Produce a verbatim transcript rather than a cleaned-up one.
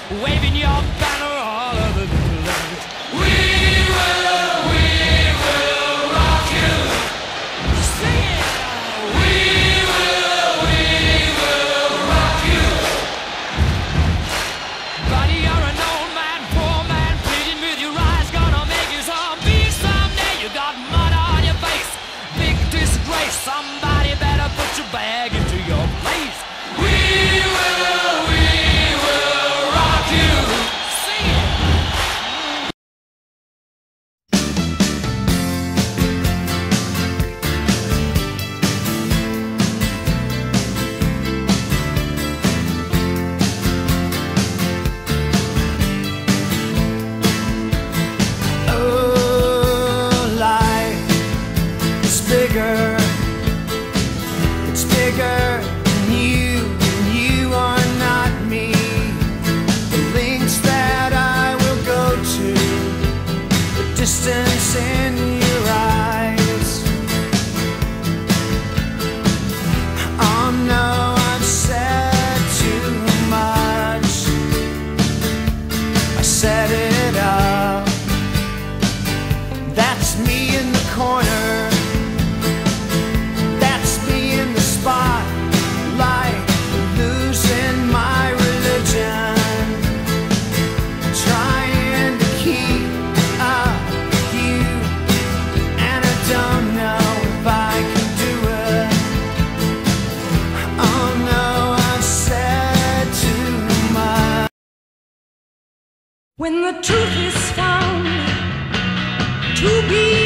waving your banner all over the place. We will, we will rock you. Sing it. We will, we will rock you. Buddy, you're an old man, poor man, pleading with your eyes, gonna make you zombie someday. You got mud on your face, big disgrace. Somebody better put your bag into your place. We will, we will rock you. Sing it. Oh, life is bigger. It's bigger than you, and you are not me. The lengths that I will go to, the distance in your eyes. Oh no, I've said too much. I set it up. That's me in the corner. That's me in the spotlight, losing my religion, trying to keep up with you, and I don't know if I can do it. Oh no, I've said too much. When the truth is found to be